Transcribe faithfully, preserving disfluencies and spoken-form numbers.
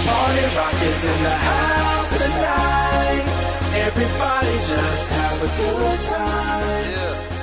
Party Rock is in the house tonight. Everybody just have a good time. Yeah.